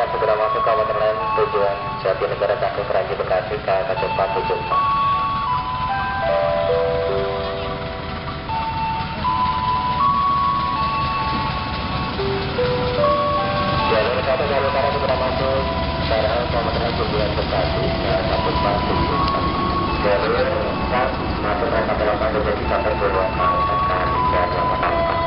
segera masuk ke Wonderland tujuan Jatinegara Cakung Keraji Bekasi KA cepat 74. Jalur 1 jalur kanan segera masuk KRL Wonderland tujuan Bekasi KA cepat 74. Jalur 4 masuk kereta delapan jadi sampai Purwokerto KA 384.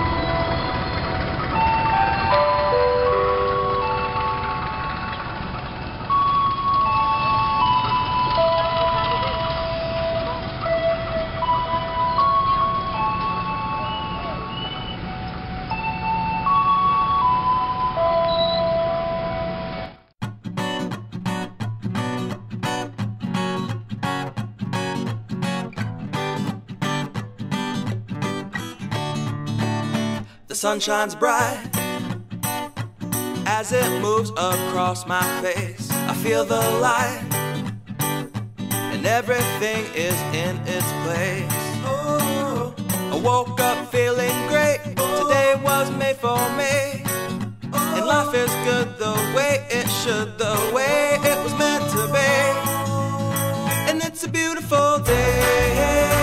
The sun shines bright as it moves across my face. I feel the light and everything is in its place. Oh, I woke up feeling great. Today was made for me, and life is good the way it should, the way it was meant to be. And it's a beautiful day.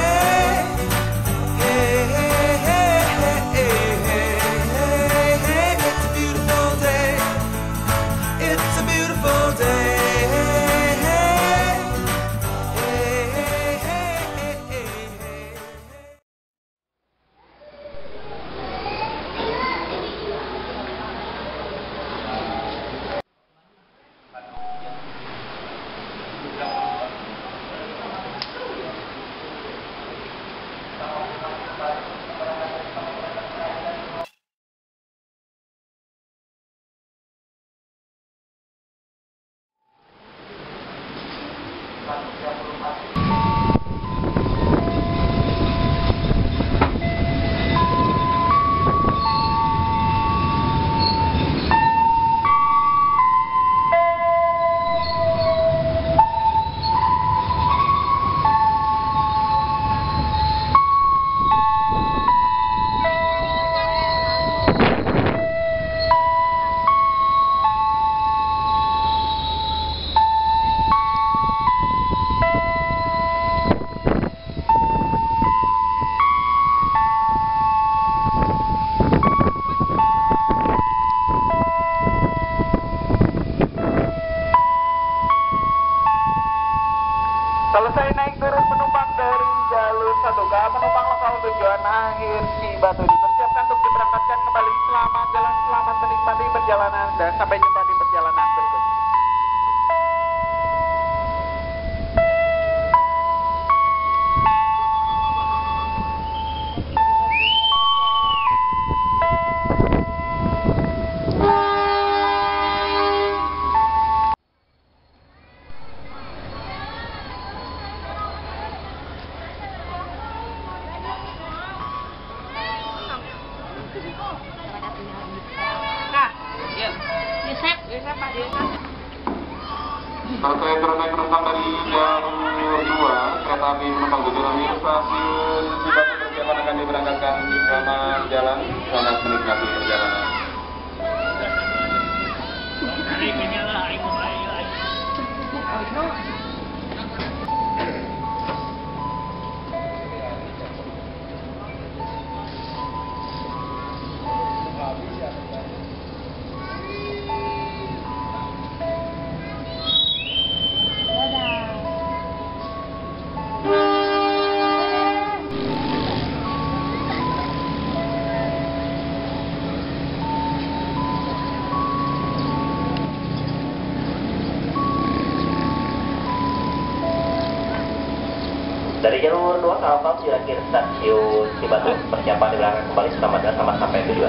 Selesai naik turun penumpang dari jalur 1K, penumpang lokal tujuan akhir Cibatu dipersiapkan untuk diberangkatkan kembali. Selamat jalan, selamat menikmati perjalanan, dan sampai jumpa di perjalanan berikutnya. Selesai turun naik penumpang dari jalur 2 kereta api penumpang tujuan akhir stasiun Cibatu persiapan akan diberangkatkan. Selamat jalan, selamat menikmati perjalanan. Dari jalur 2 kapal akhir stasiun Cibatu persiapan diberangkatkan kembali. Selamat datang, selamat sampai tujuan.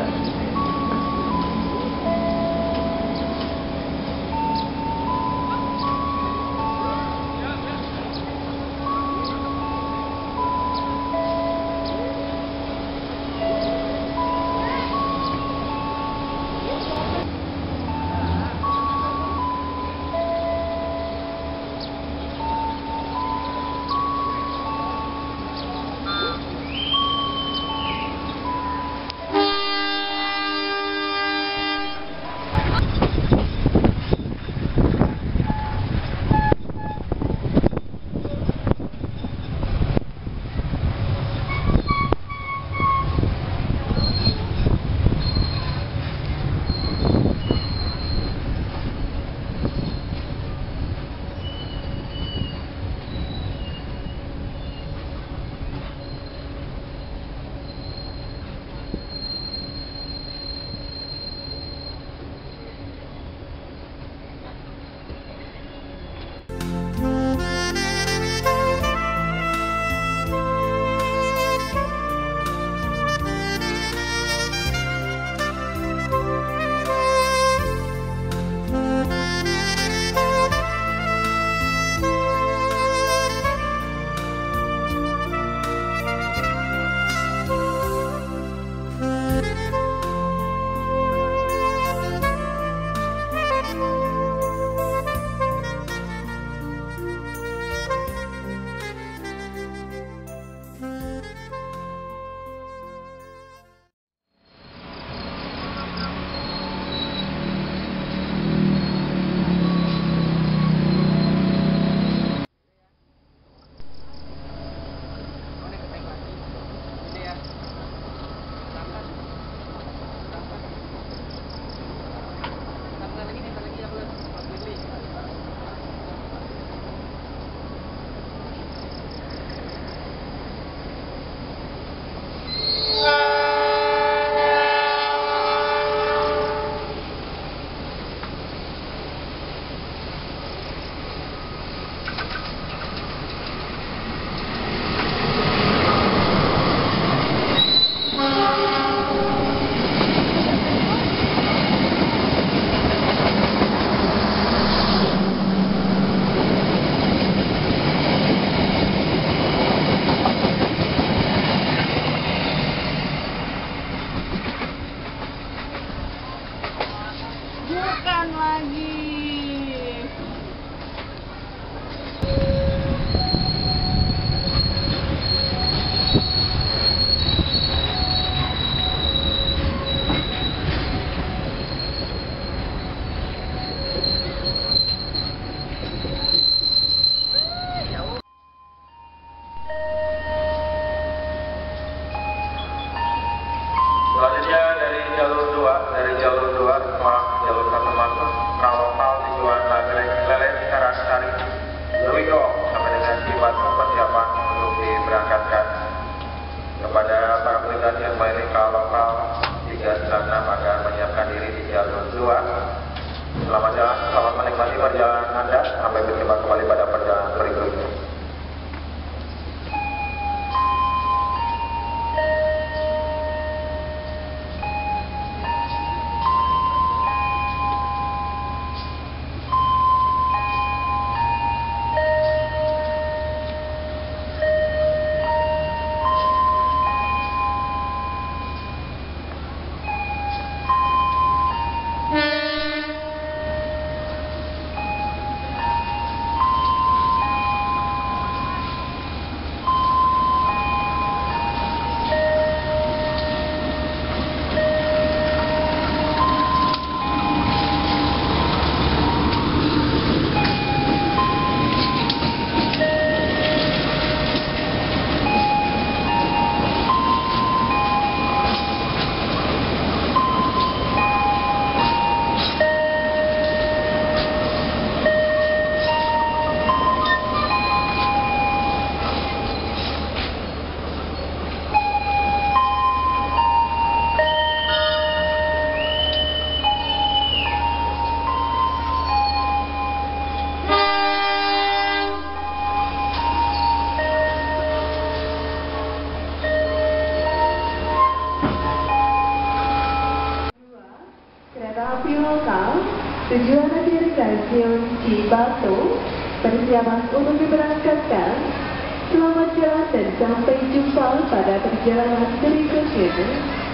Tujuan akhir stasiun Cibatu, persiapan untuk diberangkatkan. Selamat jalan dan sampai jumpa pada perjalanan berikutnya.